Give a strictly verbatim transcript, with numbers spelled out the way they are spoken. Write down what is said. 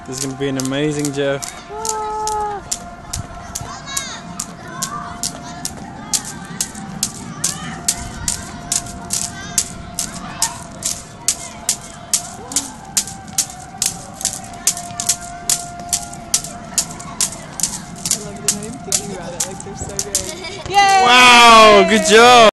This is going to be an amazing Jeff. I love them. I'm thinking about it like they're so good. Wow, good job.